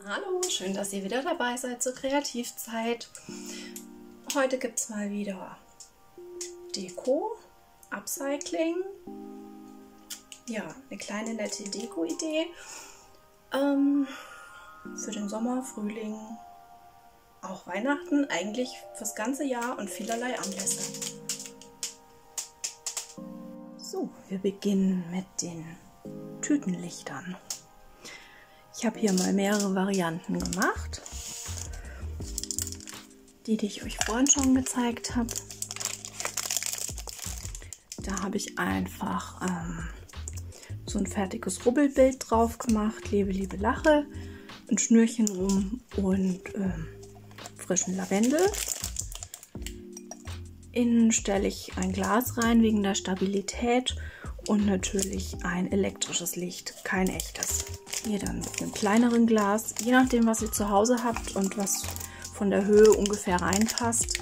Hallo, schön, dass ihr wieder dabei seid zur Kreativzeit. Heute gibt es mal wieder Deko, Upcycling. Ja, eine kleine nette Deko-Idee für den Sommer, Frühling, auch Weihnachten, eigentlich fürs ganze Jahr und vielerlei Anlässe. So, wir beginnen mit den Tütenlichtern. Ich habe hier mal mehrere Varianten gemacht, die ich euch vorhin schon gezeigt habe. Da habe ich einfach so ein fertiges Rubbelbild drauf gemacht, Lebe, Liebe, Lache, ein Schnürchen rum und frischen Lavendel. Innen stelle ich ein Glas rein wegen der Stabilität und natürlich ein elektrisches Licht, kein echtes. Hier dann mit einem kleineren Glas, je nachdem was ihr zu Hause habt und was von der Höhe ungefähr reinpasst.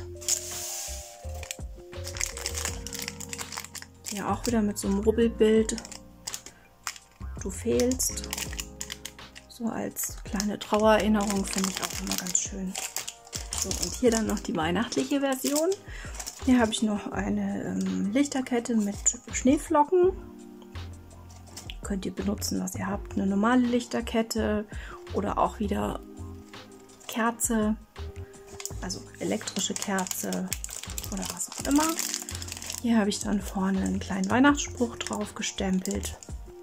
Hier auch wieder mit so einem Rubbelbild. Du fehlst. So als kleine Trauererinnerung finde ich auch immer ganz schön. So, und hier dann noch die weihnachtliche Version. Hier habe ich noch eine Lichterkette mit Schneeflocken. Könnt ihr benutzen, was ihr habt. Eine normale Lichterkette oder auch wieder Kerze, also elektrische Kerze oder was auch immer. Hier habe ich dann vorne einen kleinen Weihnachtsspruch drauf gestempelt.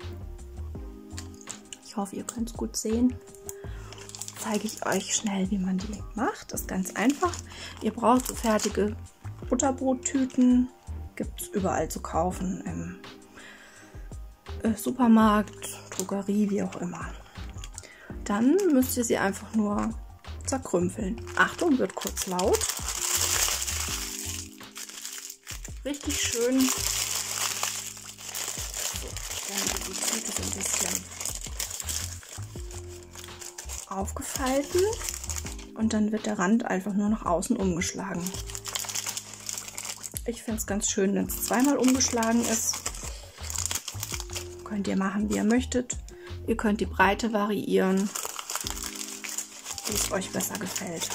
Ich hoffe, ihr könnt es gut sehen. Zeige ich euch schnell, wie man die macht. Das ist ganz einfach. Ihr braucht so fertige Butterbrottüten. Gibt es überall zu kaufen, im Supermarkt, Drogerie, wie auch immer. Dann müsst ihr sie einfach nur zerkrümpeln. Achtung, wird kurz laut. Richtig schön. So, dann wird die Tüte so ein bisschen aufgefalten und dann wird der Rand einfach nur nach außen umgeschlagen. Ich finde es ganz schön, wenn es zweimal umgeschlagen ist. Könnt ihr machen, wie ihr möchtet. Ihr könnt die Breite variieren, wie es euch besser gefällt.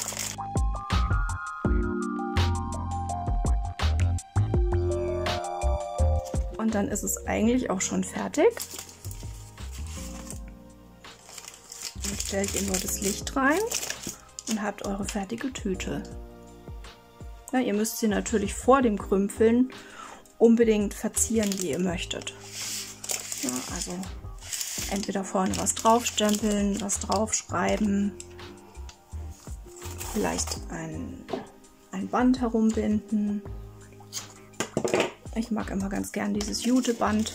Und dann ist es eigentlich auch schon fertig. Dann stellt ihr nur das Licht rein und habt eure fertige Tüte. Ja, ihr müsst sie natürlich vor dem Krümpeln unbedingt verzieren, wie ihr möchtet. Ja, also entweder vorne was draufstempeln, was draufschreiben, vielleicht ein Band herumbinden. Ich mag immer ganz gern dieses Juteband.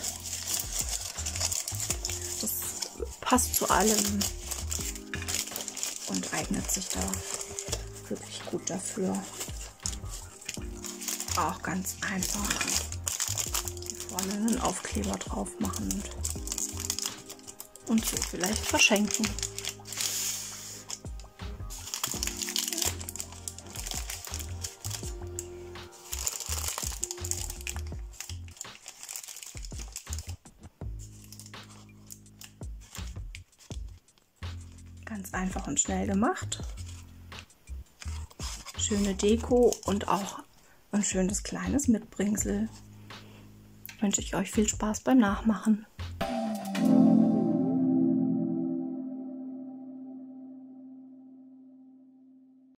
Das passt zu allem und eignet sich da wirklich gut dafür. Auch ganz einfach. Vorne einen Aufkleber drauf machen und so vielleicht verschenken. Ganz einfach und schnell gemacht. Schöne Deko und auch ein schönes kleines Mitbringsel. Wünsche ich euch viel Spaß beim Nachmachen.